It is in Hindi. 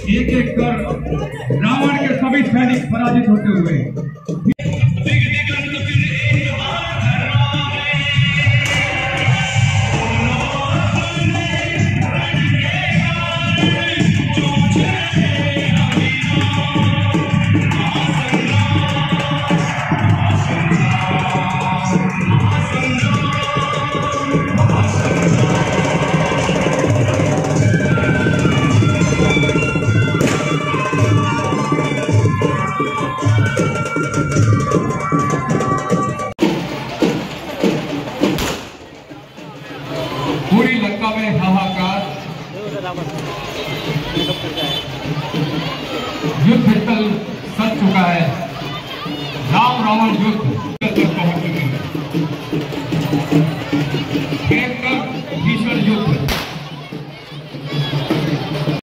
एक एक कर रावण के सभी सैनिक पराजित होते हुए पूरी लंका में हाहाकार, युद्ध स्थल सज चुका है। राम रावण युद्ध तक पहुंच चुके हैं। भीषण युद्ध